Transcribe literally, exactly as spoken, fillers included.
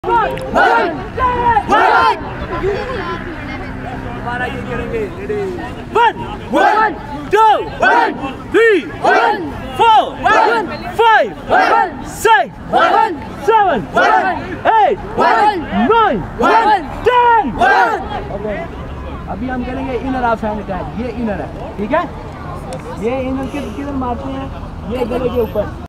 दोबारा ये करेंगे। One one two one three one four one five one six one seven eight one nine one ten. अभी हम करेंगे इनर ऑफ हैंड अटैक। ये inner है, ठीक है। ये इनर के किधर मारते हैं, ये गले के ऊपर।